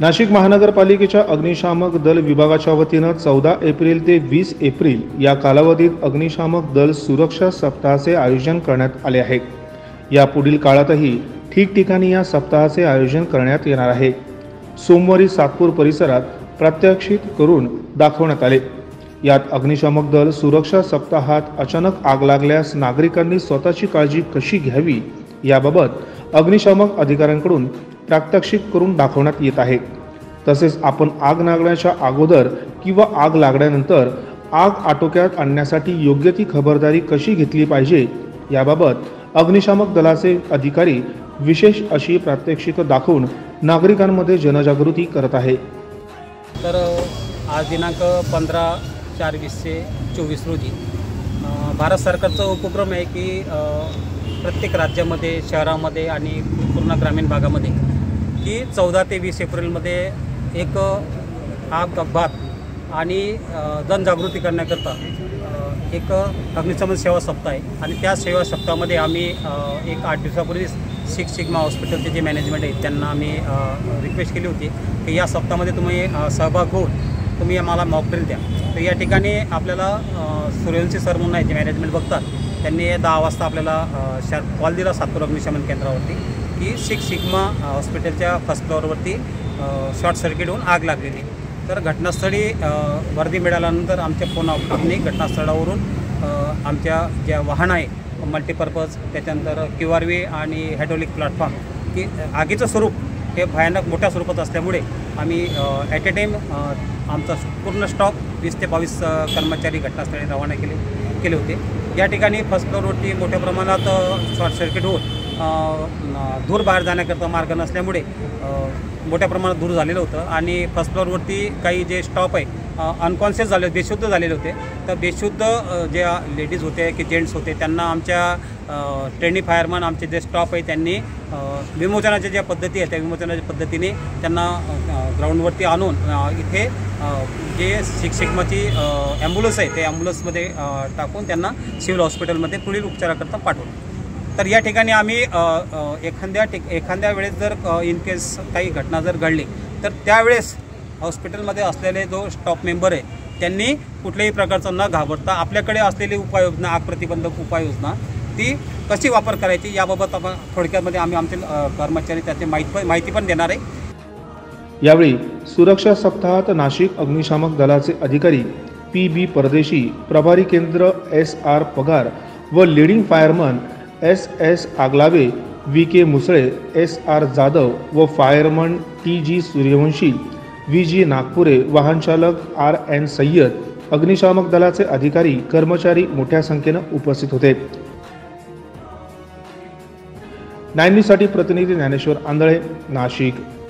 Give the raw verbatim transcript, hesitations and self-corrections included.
नाशिक महानगरपालिकेच्या अग्निशामक दल विभागाच्या वतीनं चौदा एप्रिल ते वीस एप्रिल या कालावधीत अग्निशामक दल सुरक्षा सप्ताहाचे आयोजन करण्यात आले आहे। या पुढील काळातही ठिकठिकाणी या सप्ताहाचे आयोजन करण्यात येणार आहे। सोमवारी सातपूर परिसरात प्रात्यक्षिक करून दाखवण्यात आले। यात अग्निशामक दल सुरक्षा सप्ताहात अचानक आग लागल्यास नागरिकांनी स्वतःची काळजी कशी घ्यावी याबाबत अग्निशामक अधिकाऱ्यांकडून प्रात्यक्षिक करून दाखवण्यात येत आहे। तसेच आपण आग लागण्याच्या अगोदर किंवा आग लागल्यानंतर आग आटोक्यात आणण्यासाठी योग्य ती खबरदारी कशी घेतली पाहिजे याबाबत अग्निशामक दलाचे अधिकारी विशेष अशी प्रात्यक्षिक दाखवून नागरिकांमध्ये जनजागृती करत आहे। तर आज दिनांक पंधरा चार वीसशे चोवीस रोजी भारत सरकारचा उपक्रम आहे की प्रत्येक राज्यामध्ये शहरामध्ये आणि पूर्ण ग्रामीण भागामध्ये की चौदा ते वीस एप्रिलमध्ये एक आग अपघात आणि जनजागृती करण्याकरता एक अग्निशमन सेवा सप्ताह आहे। आणि त्या सेवा सप्ताहामध्ये आम्ही एक आठ दिवसापूर्वी सिक्स सिग्मा हॉस्पिटलचे जे मॅनेजमेंट आहे त्यांना आम्ही रिक्वेस्ट केली होती की या सप्ताहामध्ये तुम्ही सहभाग होऊन तुम्ही आम्हाला मॉक ड्रिल द्या। तर या ठिकाणी आपल्याला सूर्यवंशी सर म्हणून आहे जे मॅनेजमेंट बघतात त्यांनी दहा वाजता आपल्याला शार्प कॉल दिला सातपूर अग्निशमन केंद्रावरती की सिक्स सिग्मा हॉस्पिटलच्या फर्स्ट फ्लोअरवरती शॉर्ट सर्किट होऊन आग लागलेली। तर घटनास्थळी वर्दी मिळाल्यानंतर आमच्या फोन ऑपरेटरने घटनास्थळावरून आमच्या ज्या वाहन आहे मल्टीपर्पज त्याच्यानंतर क्यू आर व्ही आणि हायड्रोलिक प्लॅटफॉर्म की आगीचं स्वरूप हे भयानक मोठ्या स्वरूपात असल्यामुळे आम्ही ॲट ए टाईम आमचा पूर्ण स्टॉक वीस ते बावीस कर्मचारी घटनास्थळी रवाना केले केले होते। या ठिकाणी फर्स्ट फ्लोअरवरती मोठ्या प्रमाणात शॉर्ट सर्किट होऊन धूर बाहेर जाण्याकरता मार्ग नसल्यामुळे मोठ्या प्रमाणात धूर झालेलं होतं आणि फर्स्ट फ्लोअरवरती काही जे स्टॉप आहे अनकॉन्शियस झाले बेशुद्ध झालेले होते। तर बेशुद्ध जे लेडीज होते की जेंट्स होते त्यांना आमच्या ट्रेनी फायरमन आमचे जे स्टॉप आहे त्यांनी विमोचनाच्या ज्या पद्धती आहेत त्या विमोचनाच्या पद्धतीने त्यांना ग्राउंडवरती आणून इथे जे सिक्स सिग्माची ॲम्ब्युलन्स आहे ते ॲम्ब्युलन्समध्ये टाकून त्यांना सिव्हिल हॉस्पिटलमध्ये पुढील उपचाराकरता पाठवलं। तर या ठिकाणी आम्ही एखाद्या ठिक एखाद्या वेळेस जर इन केस काही घटना जर घडली तर त्यावेळेस हॉस्पिटलमध्ये असलेले जो स्टाफ मेंबर आहे त्यांनी कुठल्याही प्रकारचा न घाबरता आपल्याकडे असलेली उपाययोजना आग प्रतिबंधक उपाययोजना ती कशी वापर करायची याबाबत आपण थोडक्यामध्ये आम्ही आमचे कर्मचारी त्याची माहिती माहिती पण देणार आहे। यावेळी सुरक्षा सप्ताहात नाशिक अग्निशामक दलाचे अधिकारी पी बी परदेशी, प्रभारी केंद्र एस आर पगार व leading fireman S S Aglawe, V K Musale, S R Jadhav व fireman T G Suryavanshi, V G Nagpure, वाहनचालक आर एन सय्यद, अग्निशामक दलाचे अधिकारी कर्मचारी मोठ्या संख्येने उपस्थित होते। नाईन न्यूजसाठी प्रतिनिधी ज्ञानेश्वर आंधळे, नाशिक।